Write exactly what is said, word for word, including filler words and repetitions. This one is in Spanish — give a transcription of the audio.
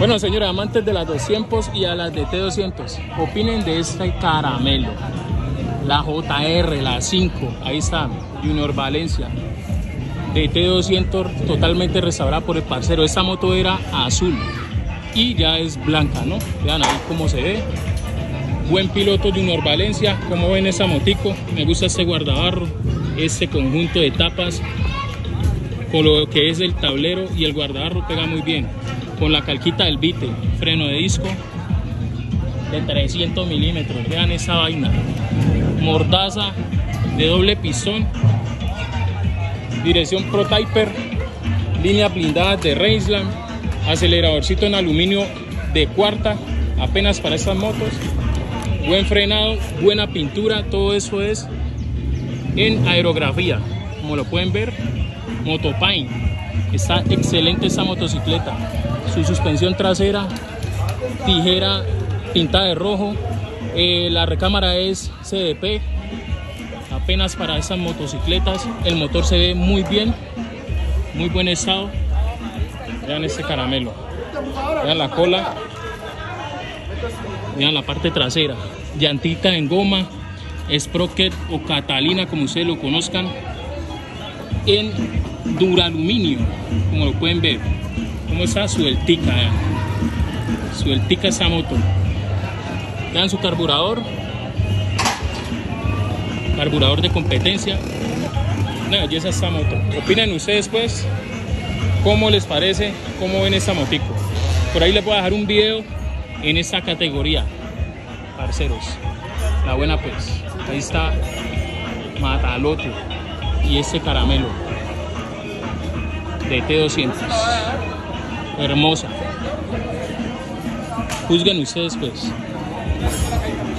Bueno, señores, amantes de las doscientos y a las de T doscientos, opinen de este caramelo. La J R, la cinco, ahí está, Junior Valencia. De T doscientos, totalmente restaurada por el parcero. Esta moto era azul y ya es blanca, ¿no? Vean ahí cómo se ve. Buen piloto Junior Valencia. Como ven esa motico, me gusta este guardabarro, este conjunto de tapas, con lo que es el tablero y el guardabarro pega muy bien. Con la calquita del Vite, freno de disco de trescientos milímetros. Vean esa vaina. Mordaza de doble pistón. Dirección ProTyper. Línea blindada de Raceland. Aceleradorcito en aluminio de cuarta, apenas para estas motos. Buen frenado, buena pintura. Todo eso es en aerografía. Como lo pueden ver, Motopaint. Está excelente esta motocicleta. Su suspensión trasera, tijera pintada de rojo, eh, la recámara es C D P, apenas para estas motocicletas. El motor se ve muy bien, muy buen estado. Vean este caramelo, vean la cola, vean la parte trasera, llantita en goma, Sprocket o Catalina, como ustedes lo conozcan, en duraluminio, como lo pueden ver. Como está sueltica, vean. Sueltica esa moto. Vean su carburador. Carburador de competencia. Una belleza esta moto. Opinen ustedes pues, cómo les parece, cómo ven esta motico. Por ahí les voy a dejar un video en esta categoría, parceros. La buena pues. Ahí está Matalote y este caramelo de T doscientos. Hermosa. Juzguen ustedes pues.